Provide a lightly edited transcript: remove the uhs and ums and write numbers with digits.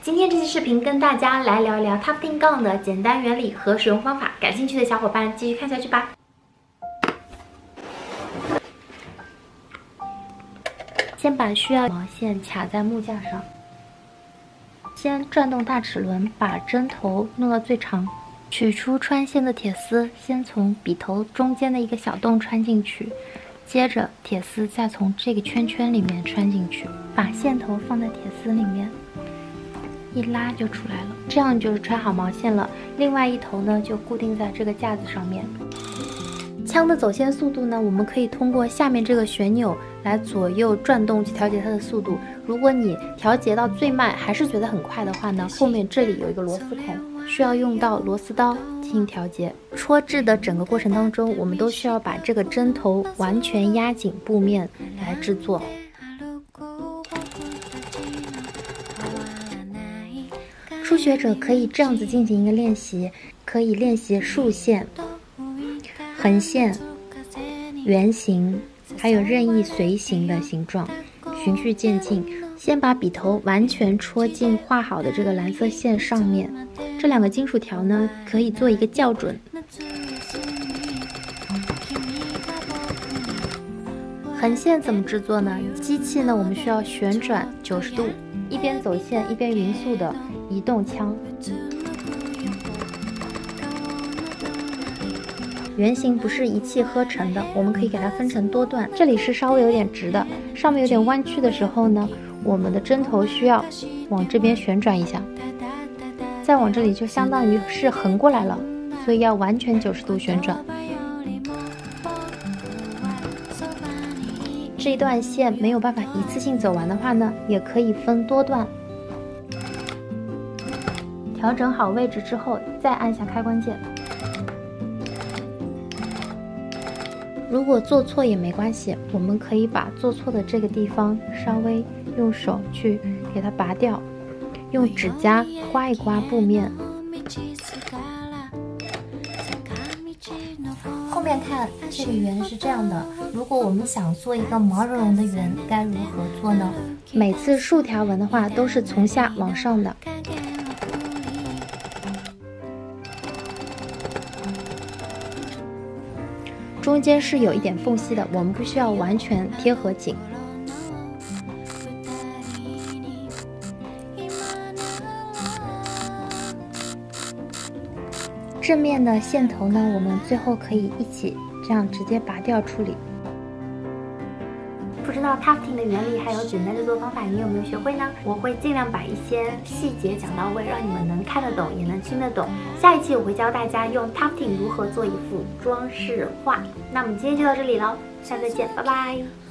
今天这期视频跟大家来聊一聊 Tufting 杠的简单原理和使用方法，感兴趣的小伙伴继续看下去吧。先把需要毛线卡在木架上，先转动大齿轮，把针头弄到最长，取出穿线的铁丝，先从笔头中间的一个小洞穿进去，接着铁丝再从这个圈圈里面穿进去，把线头放在铁丝里面，一拉就出来了，这样就是穿好毛线了。另外一头呢就固定在这个架子上面。枪的走线速度呢，我们可以通过下面这个旋钮来左右转动去调节它的速度。如果你调节到最慢还是觉得很快的话呢，后面这里有一个螺丝孔，需要用到螺丝刀进行调节。戳制的整个过程当中，我们都需要把这个针头完全压紧布面来制作。初学者可以这样子进行一个练习，可以练习竖线、横线、圆形，还有任意随形的形状，循序渐进。先把笔头完全戳进画好的这个蓝色线上面，这两个金属条呢可以做一个校准。横线怎么制作呢？机器呢我们需要旋转90度，一边走线一边匀速的移动枪。圆形不是一气呵成的，我们可以给它分成多段，这里是稍微有点直的，上面有点弯曲的时候呢，我们的针头需要往这边旋转一下，再往这里就相当于是横过来了，所以要完全90度旋转。这一段线没有办法一次性走完的话呢，也可以分多段。调整好位置之后，再按下开关键。如果做错也没关系，我们可以把做错的这个地方稍微用手去给它拔掉，用指甲刮一刮布面。后面看这个圆是这样的，如果我们想做一个毛茸茸的圆，该如何做呢？每次竖条纹的话都是从下往上的。中间是有一点缝隙的，我们不需要完全贴合紧。正面的线头呢，我们最后可以一起这样直接拔掉处理。不知道 Tufting 的原理还有简单制作方法，你有没有学会呢？我会尽量把一些细节讲到位，让你们能看得懂，也能听得懂。下一期我会教大家用 Tufting 如何做一幅装饰画。那我们今天就到这里了，下次再见，拜拜。